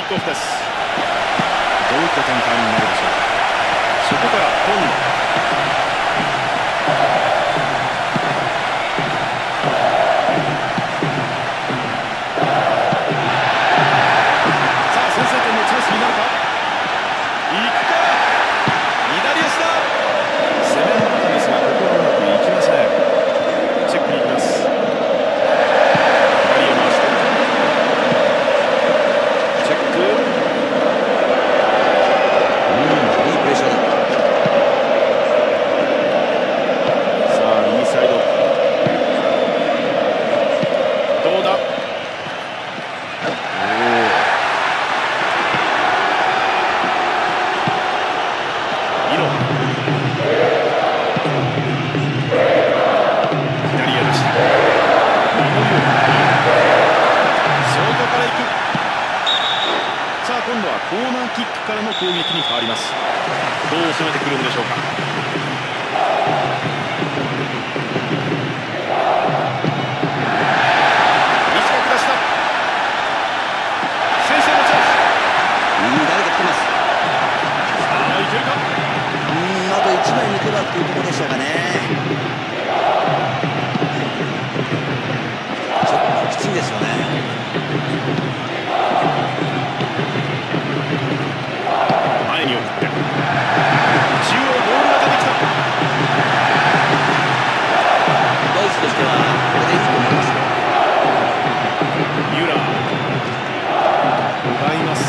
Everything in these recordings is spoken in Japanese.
クオフです。どういった展開になるでしょうか。そこから今野、コーナーキックからの攻撃に変わります。どう攻めてくるんでしょうか。短く出した。先制のチャンス。 誰か来てます。 さあいけるか。 あと1枚抜けばというところでしょうかね。ちょっときついですよね。 前に送って中央ボールが出てきた。 ドイツとしてはこれでいいと思いますよ。 ミュラー奪います。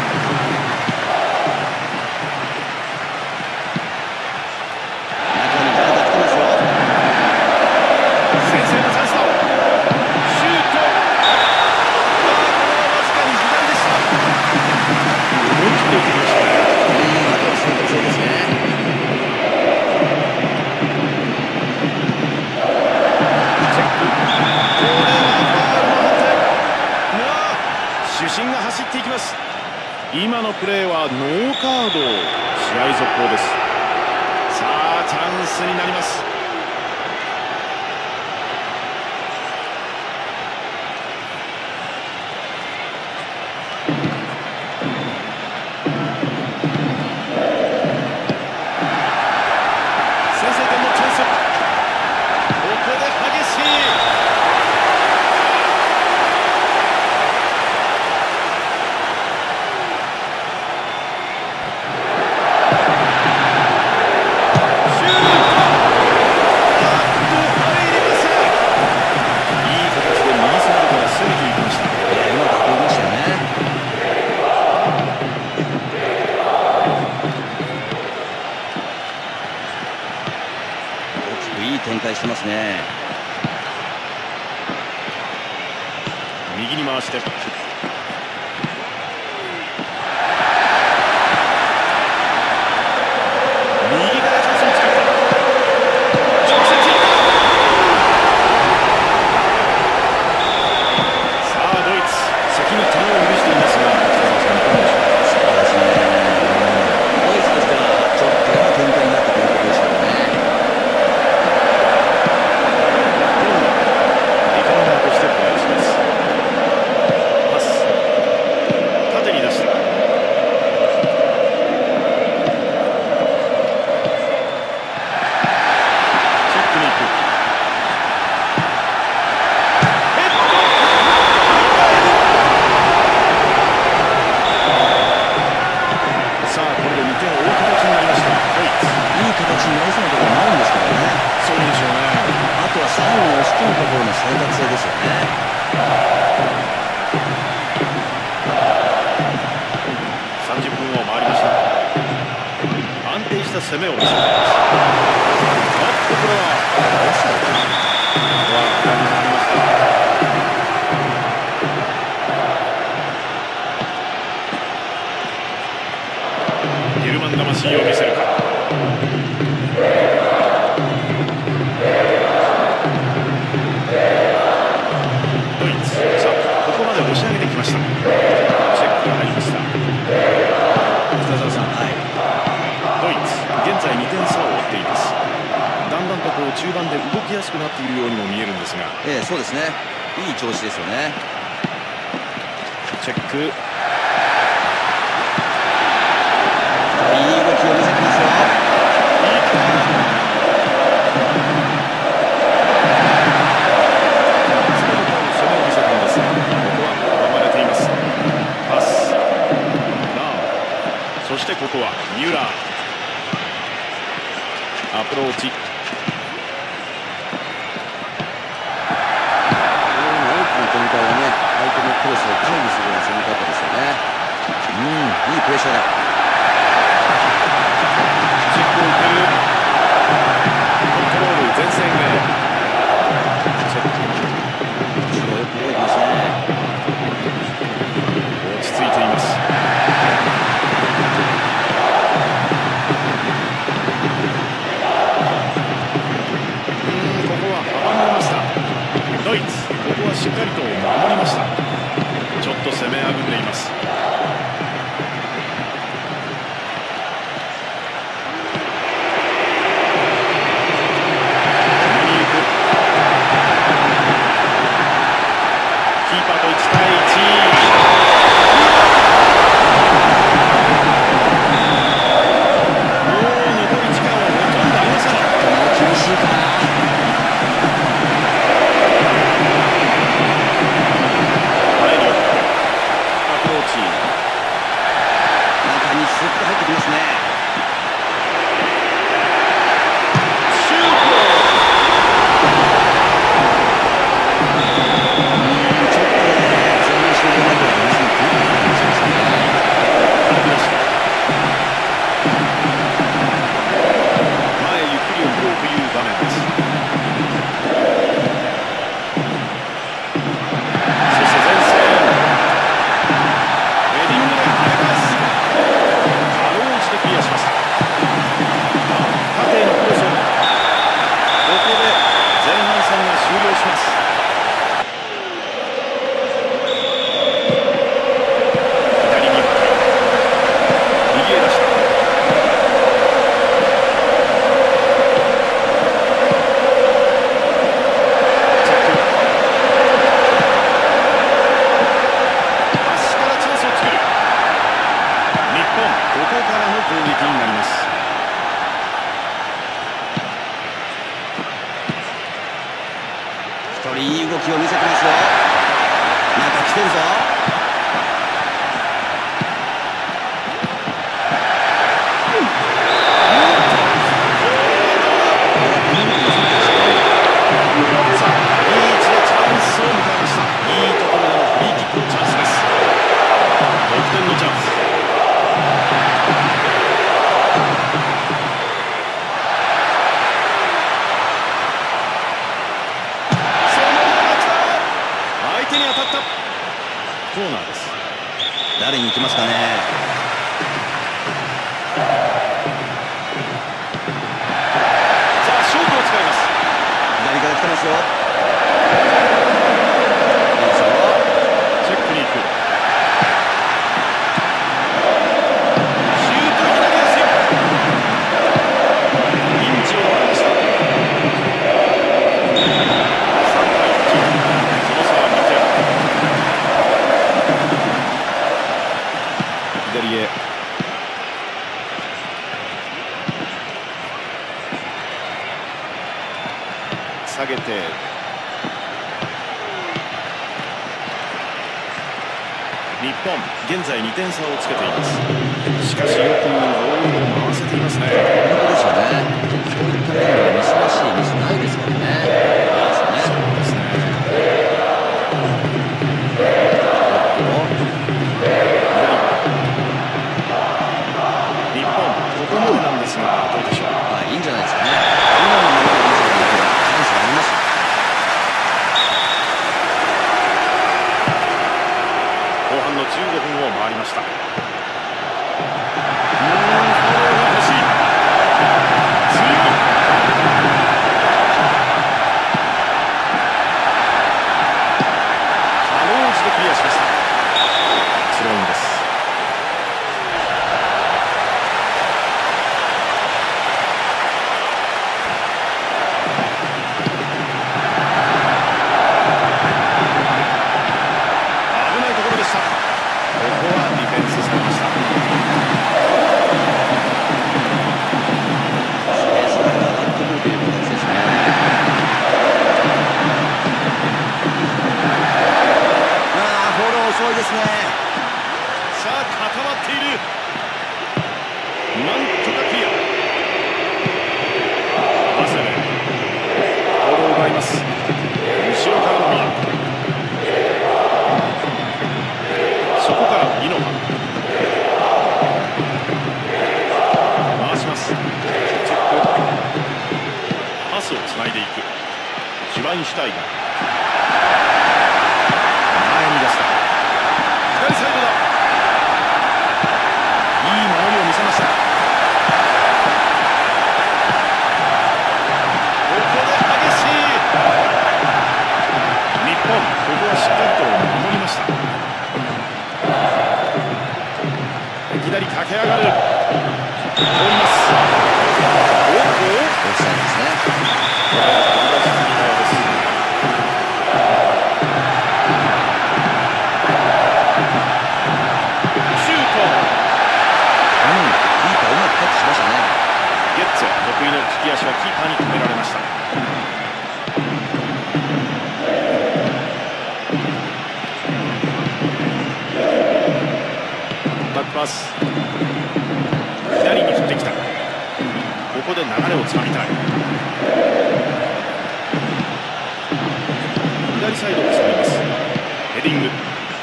中に誰か来てますよ。 先制のチャンスだ。シュート。これはわずかに左でした。思い切って打ってきましたね。 そうですね。 チェック。これはファウルの判定。主審が走っていきます。今のプレーはノーカード。試合続行です。さあチャンスになります。 展開してますね。 右に回して右からチャンスを作った。直接いった。さあドイツ先に球を許していますが、 そうですね。ドイツとしてはちょっと嫌な展開になってくることでしょうね。 攻めを見せています。これはゲルマン魂を見せるか。ドイツ、さあここまで押し上げてきました。チェックが入りました。北澤さん、ドイツ現在2点差を追っています。だんだんと中盤で動きやすくなっているようにも見えるんですが、 そうですね。いい調子ですよね。 チェック。 いい動きを見せてますよ。 そしてここは三浦、アプローチ、 大きな展開がね、相手のクロスを回避するような攻め方ですよね。いいプレッシャーだ。 チェックを受ける、コントロール前線へ、チェック、 後ろよく動いてますね。 落ち着いています。ドイツ、ここはしっかりと守りました。ちょっと攻めあぐんでいます。キーパーと1対1。もう残り時間はほとんどありません。 厳しいかな。中にスッと入ってきますね。 シュート。 ちょっとね、前半終了まではリズム狂った感じしましたね。 前ゆっくり動こうという場面です。そして前線、ヘディングで跳ね返す。かろうじてクリアしました。縦へのクロス、ここで前半戦が終了します。左に右へ出した。ここからの攻撃になります。 一人いい動きを見せてますよ。なんか来てるぞ。 さあ、いい位置でチャンスを迎えました。いいところでのフリーキックのチャンスです。得点のチャンス。相手に当たった。コーナーです。 誰に行きますかね。 さあ、ショートを使います。 左から来てますよ。いいぞ。 チェックに行く。シュート、左足。ピンチを逃れました。3対1、その差は2点。左へ。下げて、日本現在2点差をつけています。しかしよくボールを回せていますね。 本当ですよね。そういった面ではミスらしいミスないですからね。 そうですね。日本ここまでなんですがどうでしょう。 いいんじゃないですかね。今のままのミスでいけばチャンスがあります。 後半の15分を回りました。フォローが欲しい。ついにかろうじてクリアしました。スローインです。危ないところでした。ここはディフェンス前に出した。左サイドだ。いい守りを見せました。ここで激しい。日本、ここはしっかりと守りました。左駆け上がる。通ります。おっと、 オフサイドですね。 ゲッツェ、得意の利き足はキーパーに止められました。バックパス、左に振ってきた。ここで流れをつかみたい。左サイドを使います。ヘディング。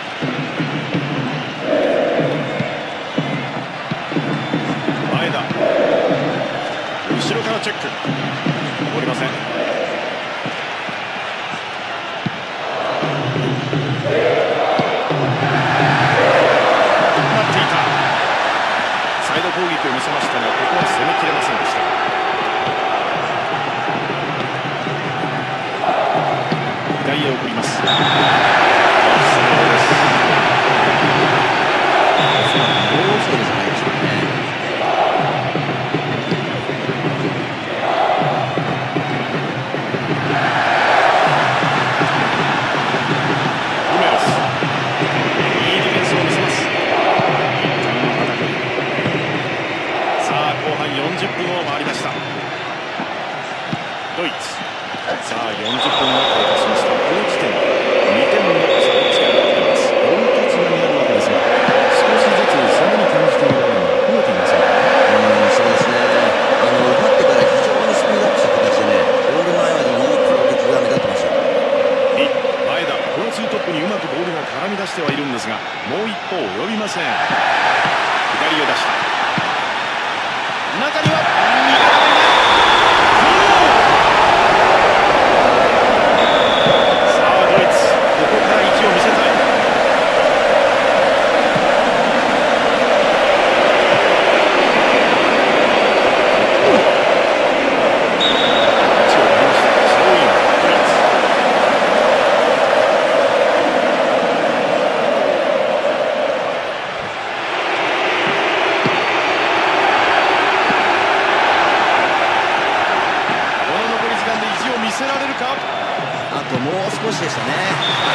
前田、後ろからチェック。通りません。待っていた。サイド攻撃を見せましたが、ここは攻めきれませんでした。左へ送ります。40分を回りました。ドイツ、さあ40分が経過しました。この時点で2点の差をつけられています。こういったつながりあるわけですが、少しずつ攻めに感じている場面が増えていませんか。 そうですね。奪ってから非常にスピードアップした形でね、ゴール前までのいい攻撃が目立ってました。 李、前田、このツートップにうまくボールが絡み出してはいるんですが、もう一歩及びません。左を出した。中には味方がいない。さあドイツ、ここから意地を見せたい。足を取りました。スローイン。ドイツ。見せられるか。 あともう少しでしたね。